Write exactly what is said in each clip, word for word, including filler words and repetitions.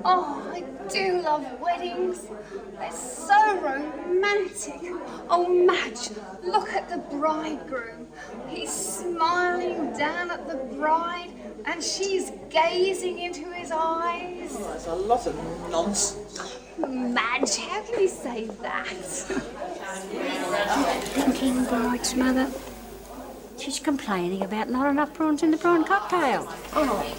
Oh, I do love weddings. They're so romantic. Oh, Madge, look at the bridegroom. He's smiling down at the bride and she's gazing into his eyes. Oh, that's a lot of nonsense. Madge, how can you say that? Thinking bride's mother. She's complaining about not enough prawns in the prawn cocktail. Oh.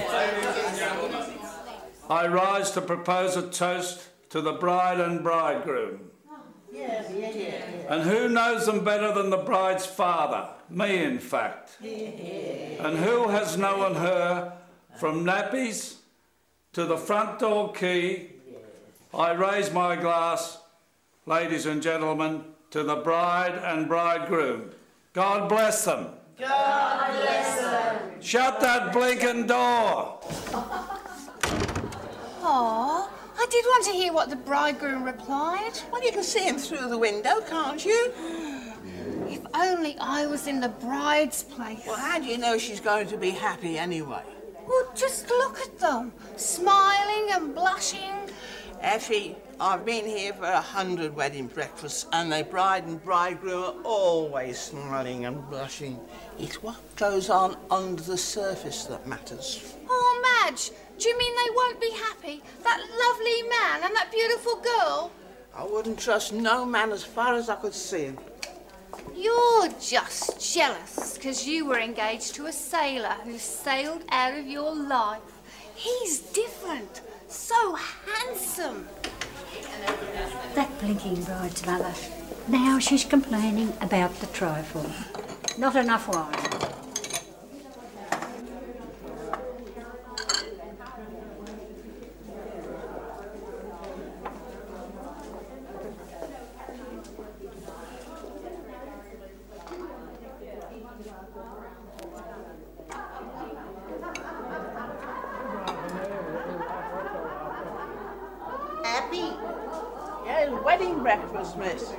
I rise to propose a toast to the bride and bridegroom. Yeah, yeah, yeah. And who knows them better than the bride's father? Me, in fact. Yeah. And who has known her from nappies to the front door key? I raise my glass, ladies and gentlemen, to the bride and bridegroom. God bless them. God bless them. Shut that blinking door. Oh, I did want to hear what the bridegroom replied. Well, you can see him through the window, can't you? If only I was in the bride's place. Well, how do you know she's going to be happy anyway? Well, just look at them, smiling and blushing. Effie, I've been here for a hundred wedding breakfasts and the bride and bridegroom are always smiling and blushing. It's what goes on under the surface that matters. Oh, Madge, do you mean they won't be happy? That lovely man and that beautiful girl? I wouldn't trust no man as far as I could see him. You're just jealous because you were engaged to a sailor who sailed out of your life. He's different. So handsome. That blinking bride's mother. Now she's complaining about the trifle. Not enough wine. Happy? Yeah, wedding breakfast, miss.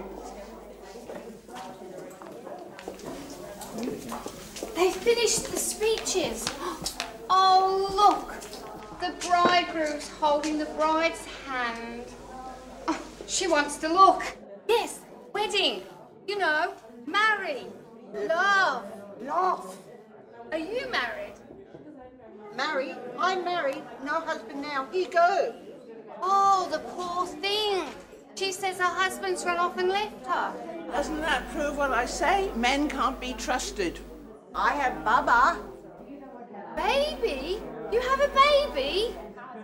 They finished the speeches. Oh, look. The bridegroom's holding the bride's hand. Oh, she wants to look. Yes, wedding. You know, marry, love. Love. Are you married? Married? I'm married. No husband now. He go. Oh, the poor thing. She says her husband's run off and left her. Doesn't that prove what I say? Men can't be trusted. I have Baba. Baby? You have a baby?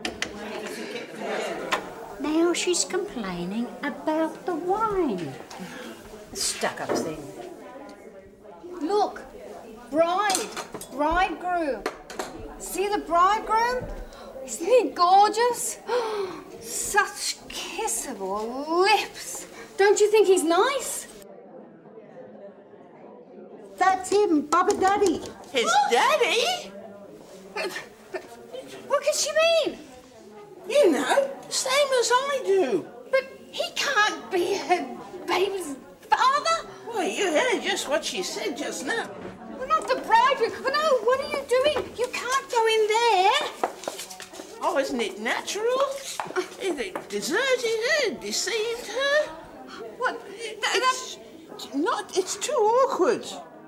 Now she's complaining about the wine. Stuck-up thing. Look, bride, bridegroom. See the bridegroom? Isn't he gorgeous? Such kissable lips. Don't you think he's nice? That's him, Baba Daddy. His daddy? What could she mean? You know, same as I do. But he can't be her baby's father. Well, you heard just what she said just now. Well, not the bridegroom. Oh, no, what are you doing? You can't go in there. Oh, isn't it natural? They deserted her, deceived her. What? Th It's not, it's too awkward.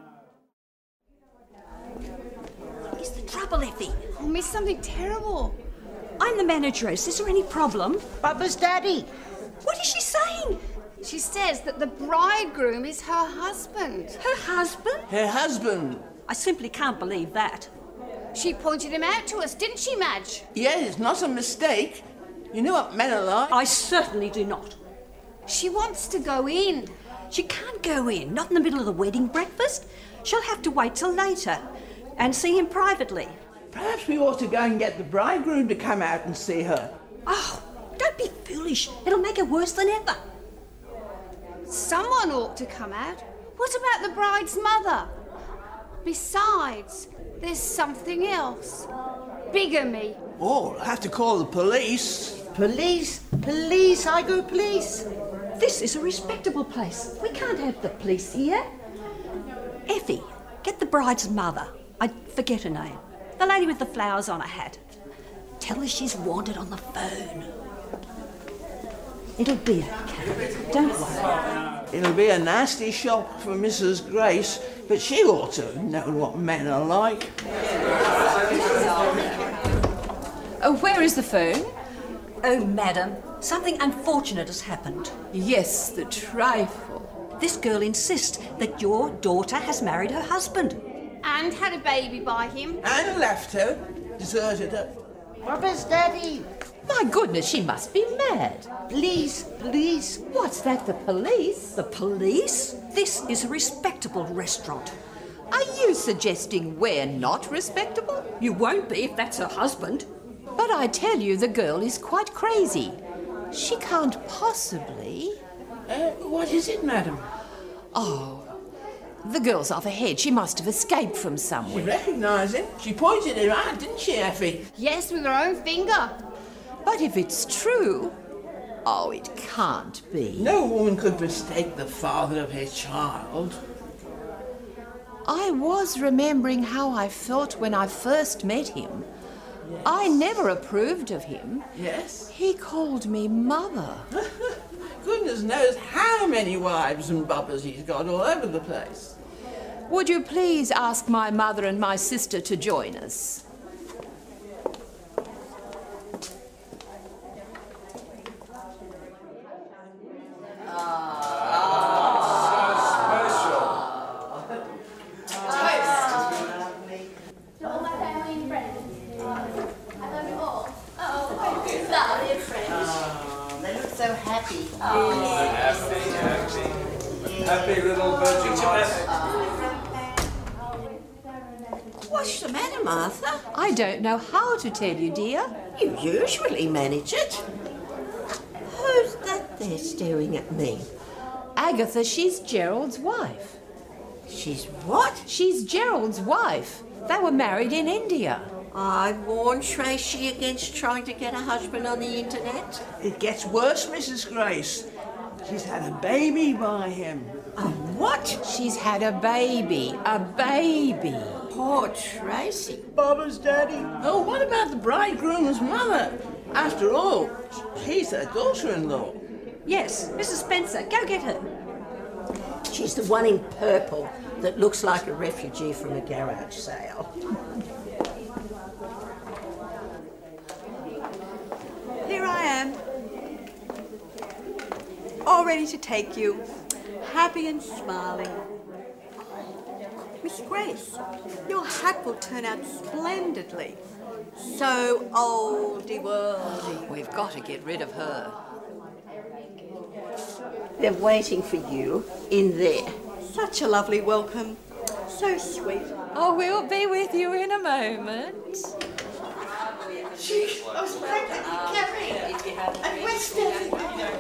What is the trouble, Effie? Oh, miss, something terrible. I'm the manageress. Is there any problem? Baba's daddy. What is she saying? She says that the bridegroom is her husband. Her husband? Her husband. I simply can't believe that. She pointed him out to us, didn't she, Madge? Yeah, it's not a mistake. You know what men are like. I certainly do not. She wants to go in. She can't go in, not in the middle of the wedding breakfast. She'll have to wait till later and see him privately. Perhaps we ought to go and get the bridegroom to come out and see her. Oh, don't be foolish. It'll make it worse than ever. Someone ought to come out. What about the bride's mother? Besides, there's something else. Bigamy. Oh, I'll have to call the police. Police. Police. I go police. This is a respectable place. We can't have the police here. Effie, get the bride's mother. I forget her name. The lady with the flowers on her hat. tell her she's wanted on the phone. It'll be okay. Don't worry. It'll be a nasty shock for Missus Grace, but she ought to have known what men are like. Oh, where is the phone? Oh, madam, something unfortunate has happened. Yes, the trifle. This girl insists that your daughter has married her husband. And had a baby by him. And left her, deserted her. Where's Daddy? My goodness, she must be mad. Please, please. What's that, the police? The police? This is a respectable restaurant. Are you suggesting we're not respectable? You won't be if that's her husband. But I tell you, the girl is quite crazy. She can't possibly... Uh, what is it, madam? Oh, the girl's off ahead. She must have escaped from She somewhere. recognised him. She pointed him out, didn't she, Effie? Yes, with her own finger. But if it's true... Oh, it can't be. No woman could mistake the father of her child. I was remembering how I felt when I first met him. Yes. I never approved of him. Yes? He called me mother. Goodness knows how many wives and bubbers he's got all over the place. Would you please ask my mother and my sister to join us? So happy. Happy, happy. Happy little virgin wife. What's the matter, Martha? I don't know how to tell you, dear. You usually manage it. Who's that there staring at me? Agatha, she's Gerald's wife. She's what? She's Gerald's wife. They were married in India. I warned Tracy against trying to get a husband on the internet. It gets worse, Missus Grace. She's had a baby by him. A what? She's had a baby. A baby. Poor Tracy. Bobber's daddy. Oh, what about the bridegroom's mother? After all, she's her daughter-in-law. Yes, Missus Spencer, go get her. She's the one in purple that looks like a refugee from a garage sale. Here I am, all ready to take you, happy and smiling. Miss Grace, your hat will turn out splendidly. So oldie-worldy. We've got to get rid of her. They're waiting for you in there. Such a lovely welcome, so sweet. Oh, we'll be with you in a moment. She was practically carrying. And where's Daddy?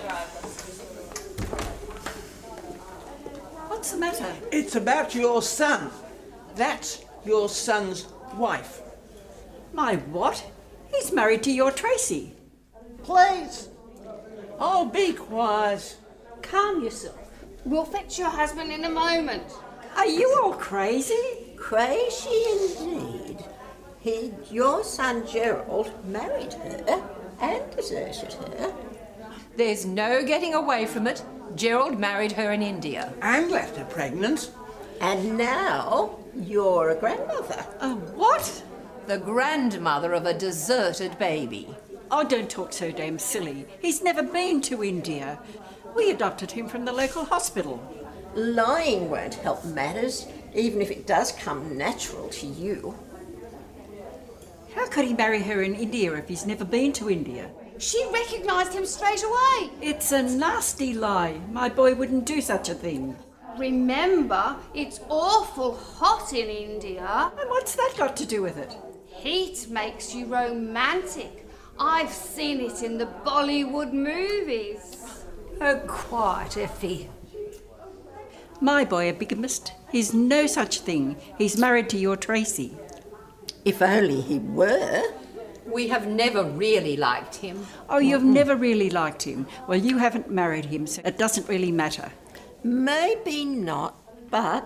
What's the matter? It's about your son. That's your son's wife. My what? He's married to your Tracy. Please. Oh, be quiet. Calm yourself. We'll fetch your husband in a moment. Are you all crazy? Crazy indeed. He, your son Gerald, married her and deserted her. There's no getting away from it. Gerald married her in India. And left her pregnant. And now you're a grandmother. A what? The grandmother of a deserted baby. Oh, don't talk so damn silly. He's never been to India. We adopted him from the local hospital. Lying won't help matters, even if it does come natural to you. How could he marry her in India if he's never been to India? She recognised him straight away. It's a nasty lie. My boy wouldn't do such a thing. Remember, it's awful hot in India. And what's that got to do with it? Heat makes you romantic. I've seen it in the Bollywood movies. Oh, quiet, Effie. My boy a bigamist? He's no such thing. He's married to your Tracy. If only he were. We have never really liked him. Oh, you've never really liked him. Well, you haven't married him, so it doesn't really matter. Maybe not, but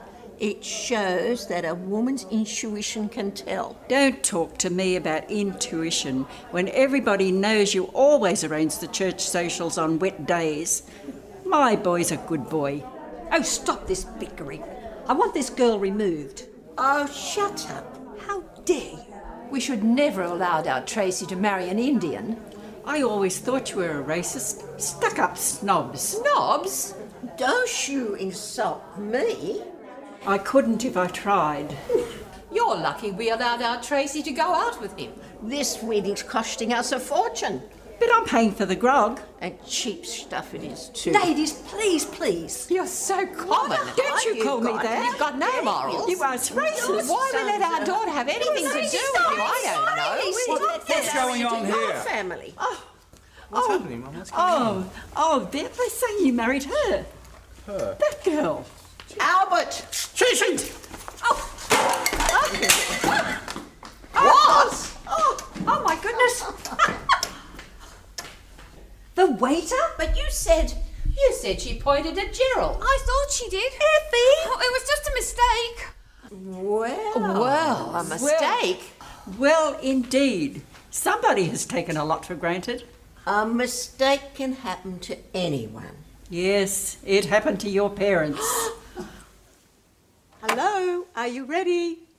It shows that a woman's intuition can tell. Don't talk to me about intuition when everybody knows you always arrange the church socials on wet days. My boy's a good boy. Oh, stop this bickering. I want this girl removed. Oh, shut up. How dare you? We should never have allowed our Tracy to marry an Indian. I always thought you were a racist. Stuck-up snobs. Snobs? Don't you insult me. I couldn't if I tried. You're lucky we allowed our Tracy to go out with him. This wedding's costing us a fortune. But I'm paying for the grog. And cheap stuff it is too. Ladies, please, please. You're so common. Don't you you call me got? that? You've got no morals. You are racist. Why we let our daughter have anything to do with you, I don't know. What, what's going on here? Family. What's oh, happening, Mum? What's going on? Oh, oh, they're, they're saying you married her. Her? That girl. Albert! Treason! Oh. What? Oh, oh my goodness. The waiter? But you said, you said she pointed at Gerald. I thought she did. Effie! Oh, it was just a mistake. Well. Well, a mistake. Well, indeed. Somebody has taken a lot for granted. A mistake can happen to anyone. Yes, it happened to your parents. Hello, are you ready?